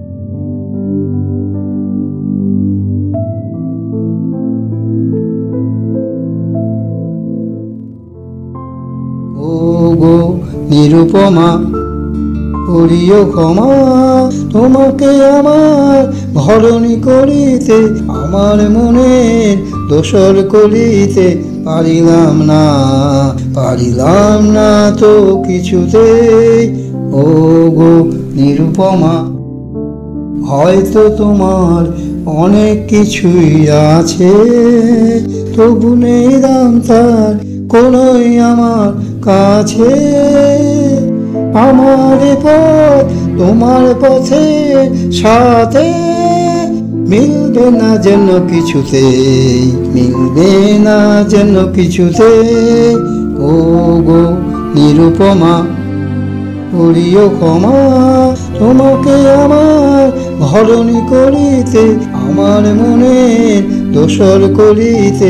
ও গো নিরুপমা, করিও ক্ষমা, তোমাকে আমার ভরণী করিতে আমার মনের দোসর করিতে পারিলাম না তো কিছুতেই। ও গো নিরুপমা, হয়তো তোমার অনেক কিছুই আছে, তবু নেই দাম তার কোনোই আমার কাছে। আমার পথ তোমার পথের সাথে মিলবে না যেন কিছুতেই, মিলবে না যেন কিছুতেই। ও গো নিরুপমা, করিও ক্ষমা, তোমাকে আমার ভরণী করিতে আমার মনের দোসর করিতে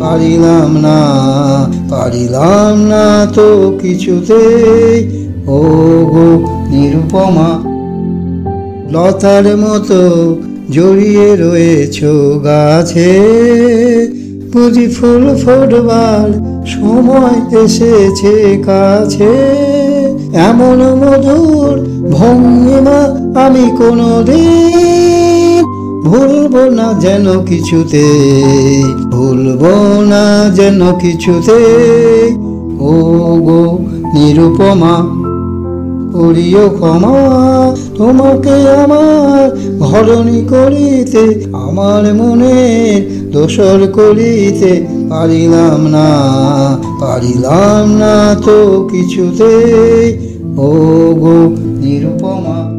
পারিলাম না তো কিছুতেই। ও গো নিরুপমা, লতার মতো জড়িয়ে রয়েছ গাছে, বুঝি ফুল ফোটবার সময় এসেছে কাছে। এমন মধুর ভঙ্গিমা আমি কোনোদিন ভুলবো না যেন কিছুতেই, ভুলবো না যেন কিছুতেই। ও গো নিরুপমা, করিও ক্ষমা, তোমাকে আমার ভরণী করিতে আমার মনের দোসর করিতে পারিলাম না তো কিছুতেই। ও গো নিরুপমা।